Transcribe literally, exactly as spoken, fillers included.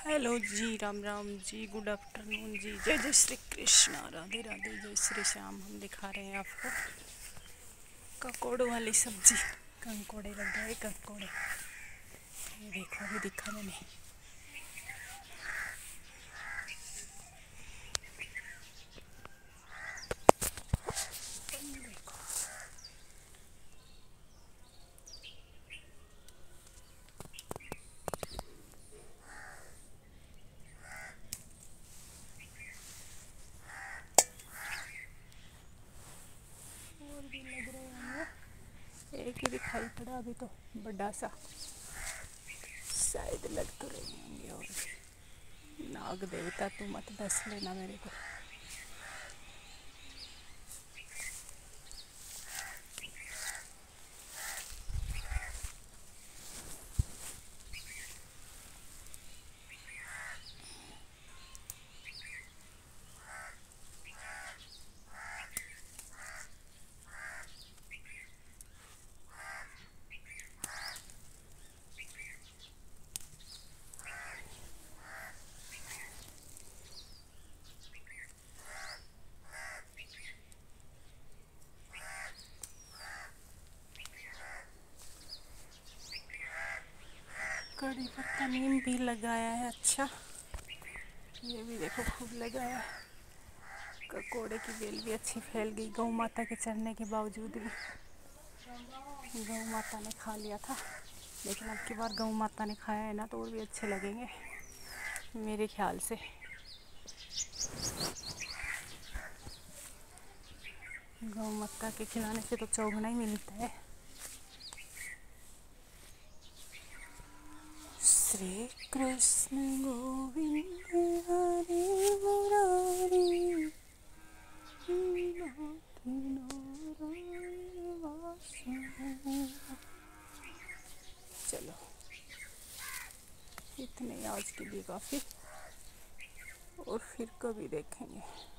Hello ji, Ram Ram ji, good afternoon ji, जय जय श्री कृष्ण, राधे राधे, जय श्री श्याम। हम दिखा रहे हैं आपको ककोड़ों वाली सब्जी। कंकोड़े लग गए, कंकोड़े। ये देखो, अभी दिखा मैंने। और भी लग रहे होंगे, एक ही दिखाई पड़ा अभी तो, बड़ा सा। शायद लग तो रहे होंगे। और नाग देवता तू मत डस लेना मेरे को। कड़ी पत्ता नीम भी लगाया है। अच्छा, ये भी देखो खूब लगाया है। ककोड़े की बेल भी अच्छी फैल गई। गौ माता के चढ़ने के बावजूद भी गौ माता ने खा लिया था, लेकिन अब की बार गौ माता ने खाया है ना, तो और भी अच्छे लगेंगे मेरे ख्याल से। गौ माता के खिलाने से तो चौगुना ही मिलता है। श्री कृष्ण गोविंद हरे मुरारी, नाथ नारायण वासुदेव। चलो, इतने आज के लिए काफ़ी, और फिर कभी देखेंगे।